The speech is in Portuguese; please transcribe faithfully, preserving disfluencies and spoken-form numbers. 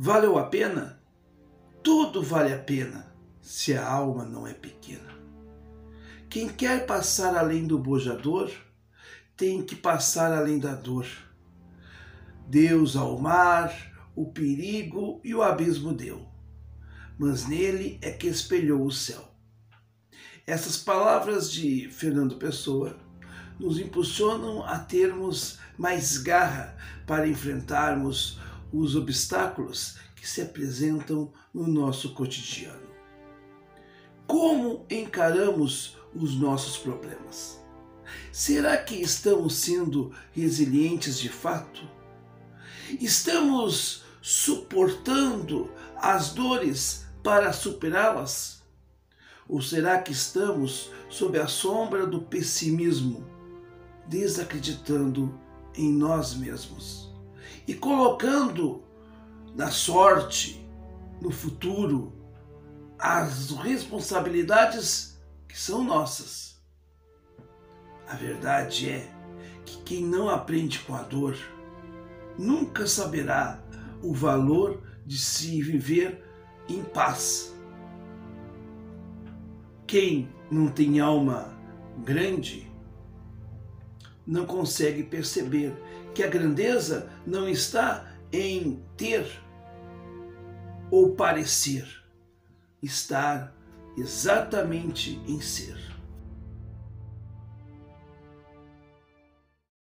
Valeu a pena? Tudo vale a pena se a alma não é pequena. Quem quer passar além do bojador tem que passar além da dor. Deus ao mar, o perigo e o abismo deu, mas nele é que espelhou o céu. Essas palavras de Fernando Pessoa nos impulsionam a termos mais garra para enfrentarmos os obstáculos que se apresentam no nosso cotidiano. Como encaramos os nossos problemas? Será que estamos sendo resilientes de fato? Estamos suportando as dores para superá-las? Ou será que estamos sob a sombra do pessimismo, desacreditando em nós mesmos e colocando na sorte, no futuro, as responsabilidades que são nossas? A verdade é que quem não aprende com a dor nunca saberá o valor de se viver em paz. Quem não tem alma grande não consegue perceber que a grandeza não está em ter ou parecer, está exatamente em ser.